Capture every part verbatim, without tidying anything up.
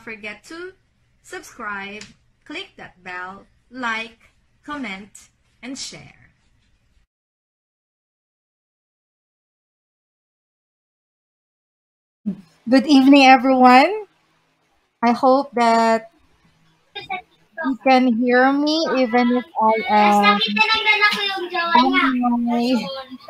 not forget to subscribe, click that bell, like, comment, and share. Good evening, everyone. I hope that you can hear me even if I am on my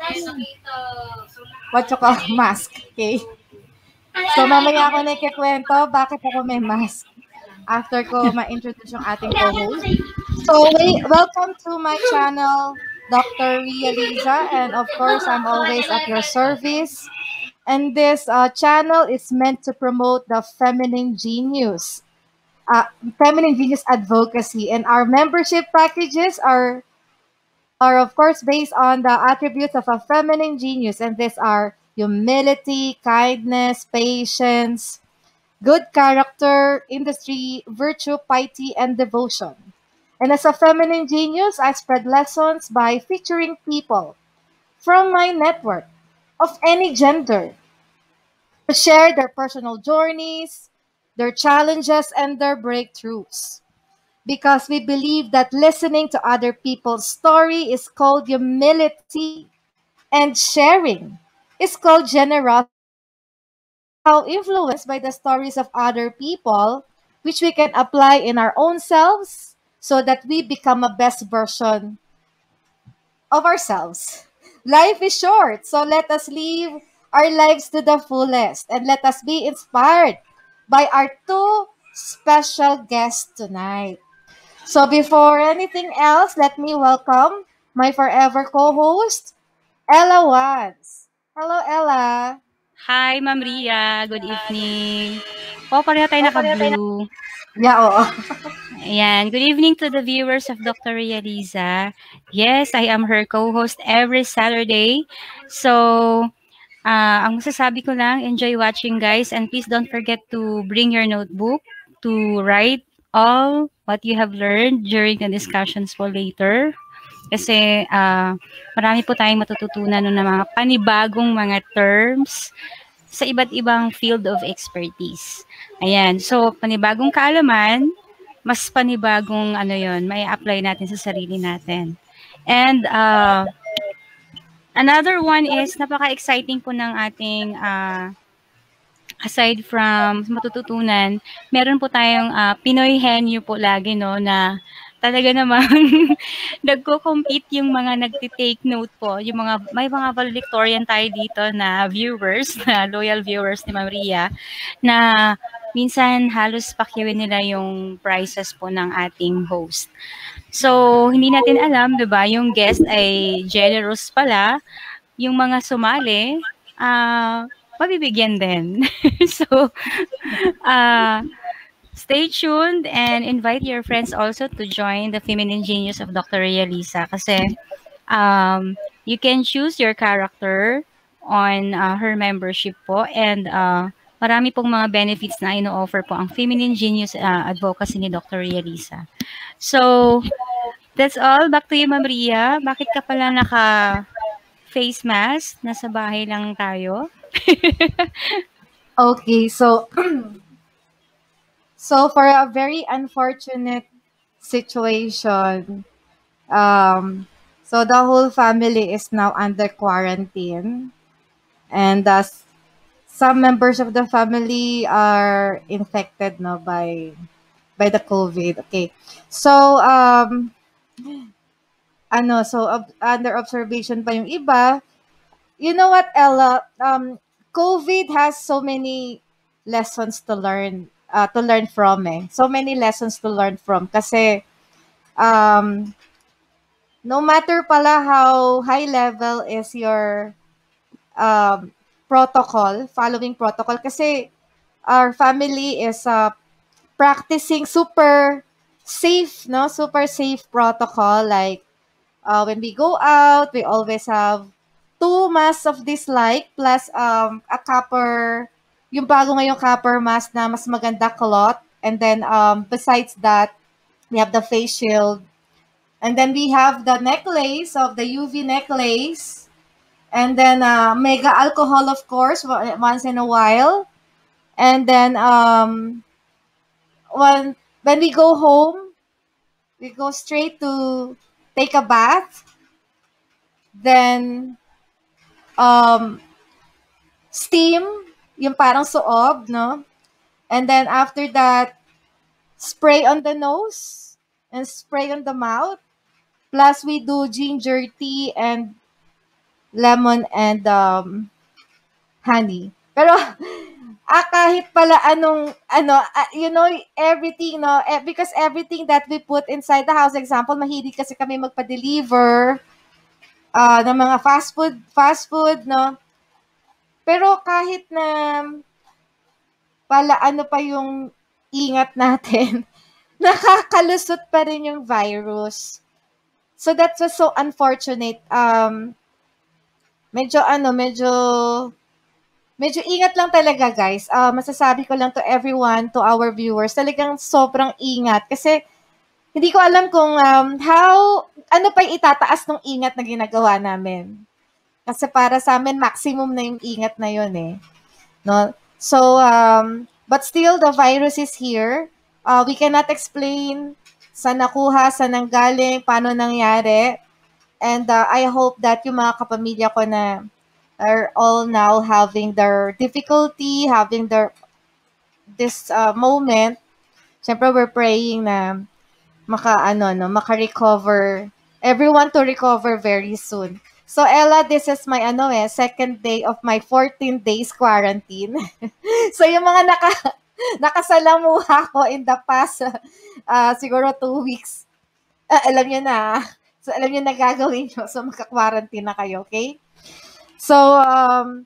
what you call mask. Okay. So mamaya ako na ikikwento bakit ako may mask after ko ma-introduce yung ating co-host. So we, welcome to my channel, Doctor Ria Liza, and of course I'm always at your service. And this uh, channel is meant to promote the feminine genius uh, feminine genius advocacy, and our membership packages are are of course based on the attributes of a feminine genius, and these are humility, kindness, patience, good character, industry, virtue, piety, and devotion. And as a feminine genius, I spread lessons by featuring people from my network of any gender to share their personal journeys, their challenges, and their breakthroughs, because we believe that listening to other people's story is called humility and sharing is called generosity. How influenced by the stories of other people, which we can apply in our own selves so that we become a best version of ourselves. Life is short, so let us live our lives to the fullest and let us be inspired by our two special guests tonight. So before anything else, let me welcome my forever co-host, Ella Watts. Hello, Ella. Hi, Ma'am Ria. Good evening. Oh, pareho tayo naka-blue. Yeah, oo. Ayan. Good evening to the viewers of Doctor Ria Liza. Yes, I am her co-host every Saturday. So, uh, ang masasabi ko lang, enjoy watching, guys. And please don't forget to bring your notebook to write all what you have learned during the discussions po later. Kasi uh, marami po tayong matututunan ng mga panibagong mga terms sa iba't ibang field of expertise. Ayan. So, panibagong kaalaman, mas panibagong ano yon, may apply natin sa sarili natin. And uh, another one is, napaka-exciting po ng ating uh, aside from matututunan, meron po tayong uh, Pinoy henyo po lagi, no, na talaga namang nagko-compete yung mga nagti-take note po, yung mga, may mga valedictorian tayo dito na viewers, na loyal viewers ni Maria, na minsan halos pakyawin nila yung prizes po ng ating host. So, hindi natin alam, di ba, yung guest ay generous pala, yung mga sumali, ah, uh, mabibigyan din. So, uh, stay tuned and invite your friends also to join the Feminine Genius of Doctor Ria Liza, kasi um, you can choose your character on uh, her membership po, and uh, marami pong mga benefits na ino-offer po ang Feminine Genius uh, Advocacy ni Doctor Ria Liza. So, that's all. Back to you, Ma'am Ria. Bakit ka pala naka face mask? Nasa bahay lang tayo. Okay, so so for a very unfortunate situation, um, so the whole family is now under quarantine, and uh, some members of the family are infected no by by the COVID. Okay, so um, ano, so ob- under observation pa yung iba. You know what, Ella? Um, COVID has so many lessons to learn, uh, to learn from eh. So many lessons to learn from. Kasi, um, no matter pala how high level is your um, protocol, following protocol, kasi our family is uh, practicing super safe, no? Super safe protocol. Like, uh, when we go out, we always have two masks of dislike plus um, a copper, yung bago ngayong copper mask na mas maganda cloth. And then um, besides that, we have the face shield. And then we have the necklace of the U V necklace. And then uh, mega alcohol, of course, once in a while. And then um, on when we go home, we go straight to take a bath. Then, um, steam, yung parang suob, no? And then after that, spray on the nose and spray on the mouth. Plus, we do ginger tea and lemon and um, honey. Pero, ah, kahit pala anong, ano, ah, you know, everything, no? Eh, because everything that we put inside the house, example, mahilig kasi kami magpa-deliver uh, ng mga fast food, fast food, no? Pero kahit na pala ano pa yung ingat natin, nakakalusot pa rin yung virus. So that was so unfortunate. Um, medyo ano, medyo, medyo ingat lang talaga, guys. Uh, masasabi ko lang to everyone, to our viewers, talagang sobrang ingat. Kasi hindi ko alam kung um, how, ano pa yung itataas ng ingat na ginagawa namin. Kasi para sa amin, maximum na yung ingat na yun eh. No? So, um, but still, the virus is here. Uh, we cannot explain saan nakuha, saan nanggaling, paano nangyari. And uh, I hope that yung mga kapamilya ko na are all now having their difficulty, having their this uh, moment. Siyempre, we're praying na maka, ano, no, maka-recover. Everyone to recover very soon. So, Ella, this is my, ano eh, second day of my fourteen days quarantine. So, yung mga naka, nakasalamuha ko in the past, uh, siguro two weeks, uh, alam nyo na, so, alam nyo na gagawin nyo. So, maka-quarantine na kayo, okay? So, um,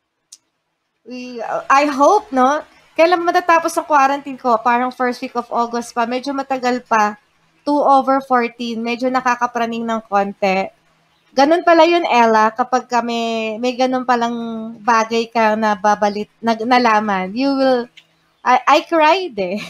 we, uh, I hope, no, kailan matatapos ang quarantine ko? Parang first week of August pa. Medyo matagal pa. two over fourteen. Medyo nakakapraning ng konti. Ganun pala yun, Ella, kapag kami, may ganun palang bagay ka na babalit, na, nalaman, you will, I, I cried eh.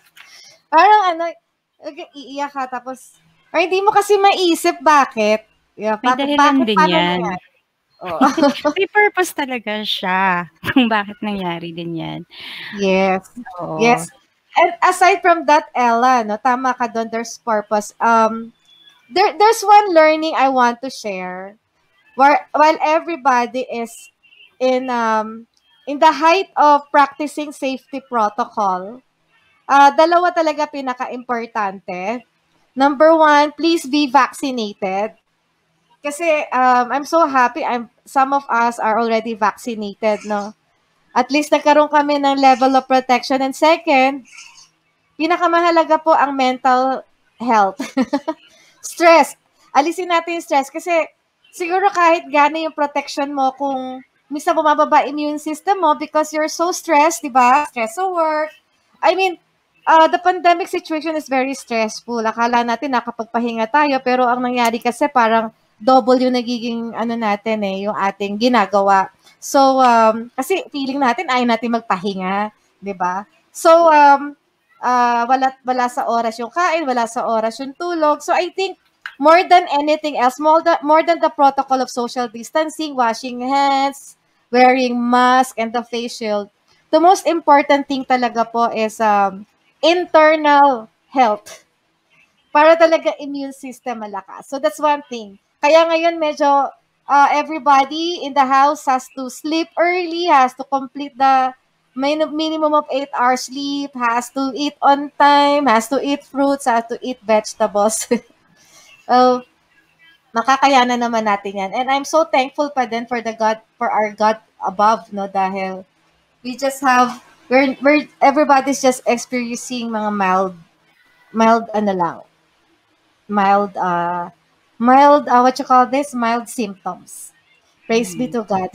Parang ano, iiyak ka, tapos, or hindi mo kasi maisip bakit. Yeah, May bakit, dahilan bakit, din paano yan. yan? Oh. May purpose talaga siya kung bakit nangyari din yan. Yes. Oo. Yes. And aside from that, Ella, no, tama ka doon, there's purpose. Um, there, there's one learning I want to share. Where, while everybody is in um in the height of practicing safety protocol, uh, dalawa talaga pinaka-importante. Number one, please be vaccinated. Kasi um, I'm so happy, I'm some of us are already vaccinated, no? At least nagkaroon kami ng level of protection. And second, pinakamahalaga po ang mental health. Stress. Alisin natin yung stress kasi siguro kahit gano'n yung protection mo kung minsan bumababa immune system mo because you're so stressed, di ba? Stress sa work. I mean, uh, the pandemic situation is very stressful. Akala natin nakapagpahinga tayo pero ang nangyari kasi parang double yung nagiging ano natin eh, yung ating ginagawa. So, um, kasi feeling natin ayaw natin magpahinga, di ba? So, um, uh, wala, wala sa oras yung kain, wala sa oras yung tulog. So, I think more than anything else, more than, more than the protocol of social distancing, washing hands, wearing mask, and the face shield, the most important thing talaga po is um, internal health. Para talaga immune system malakas. So, that's one thing. Kaya ngayon medyo uh, everybody in the house has to sleep early, has to complete the minimum of eight hours sleep, has to eat on time, has to eat fruits, has to eat vegetables. uh, makakayanan naman natin yan. And I'm so thankful pa din for the God, for our God above, no, dahil we just have, we're, we're, everybody's just experiencing mga mild, mild, ano lang, mild, uh, mild, uh, what you call this? Mild symptoms. Praise be to God.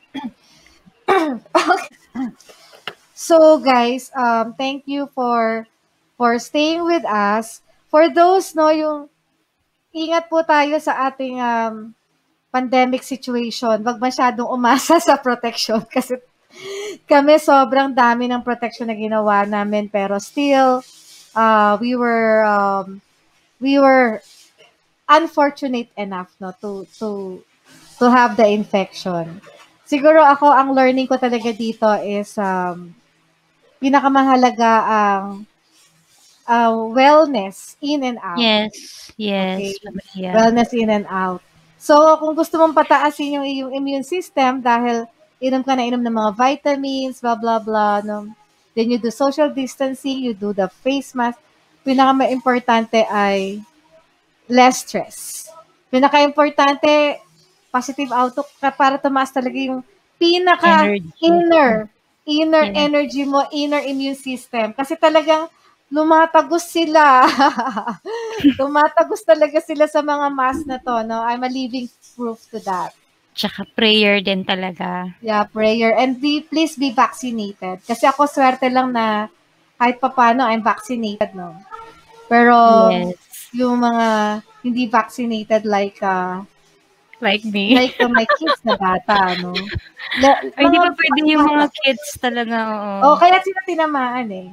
Okay. So, guys, um, thank you for for staying with us. For those, no, yung ingat po tayo sa ating um, pandemic situation. Wag masyadong umasa sa protection kasi kami sobrang dami ng protection na ginawa namin pero still, uh, we were, um, we were unfortunate enough no to to to have the infection. Siguro ako ang learning ko talaga dito is um pinakamahalaga ang uh, wellness in and out. Yes. Okay? Yes. Yeah. Wellness in and out. So, kung gusto mong pataasin yung iyong immune system dahil inom ka na inom ng mga vitamins, blah, blah, blah, no? Then you do social distancing, you do the face mask. Pinaka-importante ay less stress. Pinaka-importante, positive outlook ka para tumaas talaga yung pinaka Energy. inner, inner Yes. energy mo, inner immune system. Kasi talagang lumatagos sila. Tumatagos talaga sila sa mga mask na to, no? I'm a living proof to that. Tsaka prayer din talaga. Yeah, prayer. And be, please be vaccinated. Kasi ako swerte lang na kahit papano I'm vaccinated, no? Pero Yes. yung mga hindi vaccinated like uh, Like me. like uh, my kids na bata, no? La, Ay, di mga ba pwede yung mga kids talaga, oo. Oh, kaya sila tinamaan eh.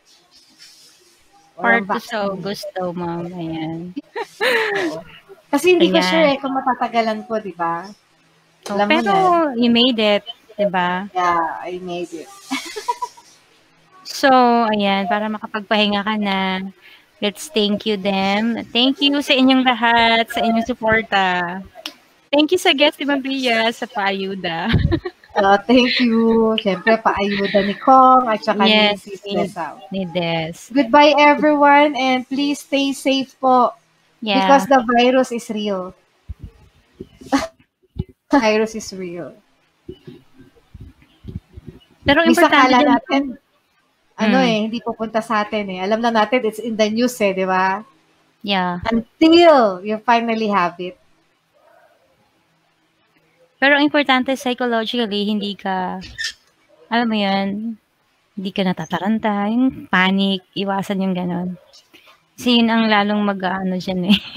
Part Walang two sa vaccine. August daw, ma'am. Ayan. Kasi hindi ko Ayan. sure eh kung matatagalan ko, di ba? Oh, Alam mo pero na. you made it, di ba? Yeah, I made it. So, ayan, para makapagpahinga ka na, let's thank you them. Thank you sa inyong lahat, sa inyong suporta. Thank you sa guest ni Mabia sa paayuda. Uh, thank you. Siyempre, paayuda ni Kong at saka Yes, ni Sis ni, Lesao. ni Des. Goodbye everyone and please stay safe po Yeah. because the virus is real. The virus is real. Pero Minsan importante kala din, natin, ano Mm. eh, hindi pupunta sa atin eh. Alam lang natin, it's in the news eh, di ba? yeah. Until you finally have it. Pero ang importante psychologically, hindi ka, alam mo yun, hindi ka natataranta, yung panic, iwasan yung ganon. Kasi yun ang lalong mag-ano dyan eh.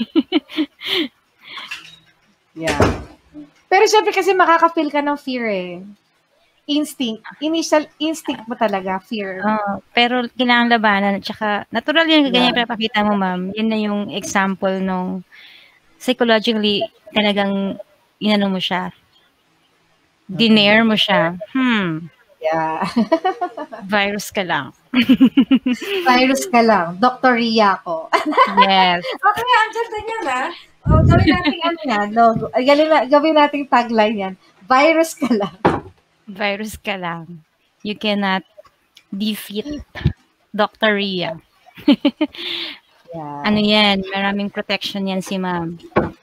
Yeah. Pero syempre kasi makaka-feel ka ng fear eh. Instinct. Initial instinct mo talaga, fear. Oo, pero kailangan labanan at saka natural yun ganyan Yeah. pinapakita mo, ma'am. Yun na yung example nung psychologically talagang inano mo siya. Dinair mo siya. Hmm, Yeah. virus ka lang. Virus ka lang. Doctor Ria ko. Yes, Okay, ang ganda niya na. Oh, gawin natin ano yan. Logo. Ay, gawin, na, gawin natin tagline yan. Virus ka lang. virus ka lang. You cannot defeat Doctor Ria. Yeah. Ano yan, maraming protection yan si ma'am.